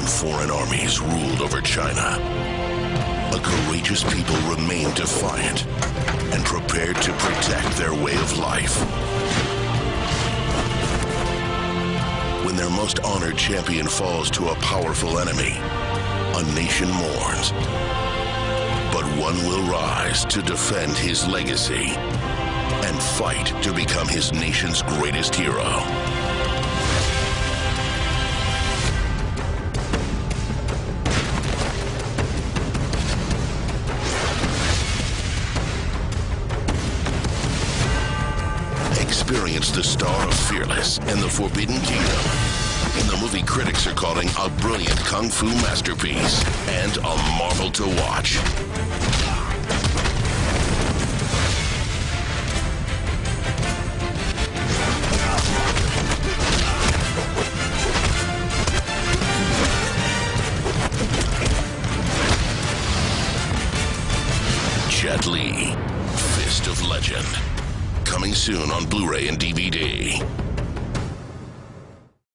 foreign armies ruled over China, a courageous people remained defiant and prepared to protect their way of life. When their most honored champion falls to a powerful enemy, a nation mourns. But one will rise to defend his legacy and fight to become his nation's greatest hero. Experience the star of Fearless and the Forbidden Kingdom in the movie critics are calling a brilliant kung fu masterpiece and a marvel to watch. Jet Li, Fist of Legend. Coming soon on Blu-ray and DVD.